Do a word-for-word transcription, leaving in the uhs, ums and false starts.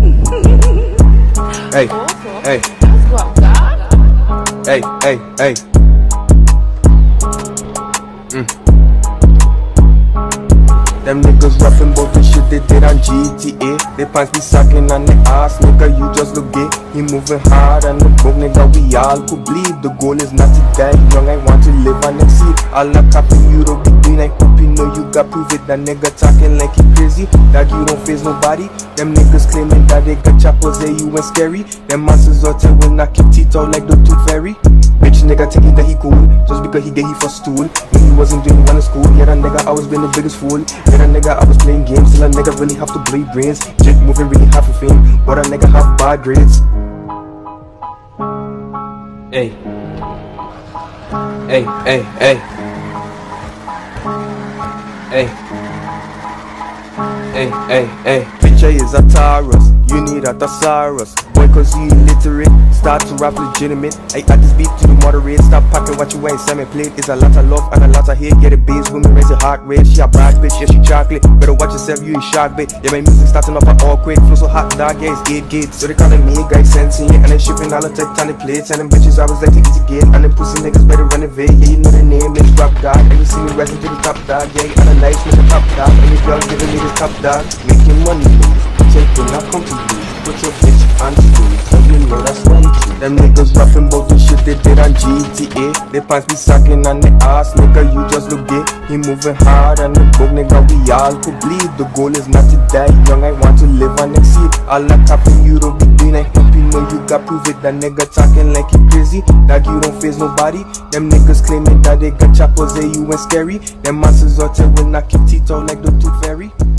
Hey, hey, hey, hey, hey. Mm. Them niggas rapping about the shit they did on G T A. They pants be sucking on the ass, nigga, you just look gay. He moving hard and the broke, nigga, we all could bleed. The goal is not to die young, I want to live and exceed. All I copy, you don't be green, I hope you know you got prove it. That nigga talking like he crazy, that you don't face nobody. Them niggas claiming that they got choppers, they you ain't scary. Them monsters out there will knock your teeth out like the tooth fairy. Bitch nigga thinking that he cool, just because he gay he for stool. When he wasn't doing one in school, yeah that nigga I was being the biggest fool. Yeah that nigga I was playing games, till a nigga really have to bleed brains. Jit moving really half a fame, but a nigga have bad grades. Hey, hey, hey, hey, hey, hey, hey, hey. Picture is a Taurus, you need a thesaurus. Boy cause you illiterate, start to rap legitimate. I add this beat to the moderate, stop packing what you ain't semi plate. It's a lot of love and a lot of hate, get it base, women raise your heart rate. She a bad bitch, yeah she chocolate, better watch yourself, you a shark bait. Yeah my music starting off at all quick, flow so hot dog, yeah it's eight gates. So they calling me guys sensing it, and they shipping all the tectonic plates. And them bitches always like to easy get, and them pussy niggas better renovate. Yeah you know the name, it's Rap Dog, and you see me rising to the top dog. Yeah and a nice with the top dog, and this girl giving me the top dog. Making money moves, taking not come to you. Put your bitch on school, so you know that's right. Them niggas rapping about the shit they did on G T A. They pants be sucking on the ass, nigga, you just look gay. He moving hard and the broke, nigga, we all could bleed. The goal is not to die young, I want to live and exceed. All that capping you don't be doing, I hope you know you got prove it. That nigga talking like he crazy, that you don't face nobody. Them niggas claiming that they got choppers, they you ain't scary. Them monsters out there will knock your teeth out like the tooth fairy.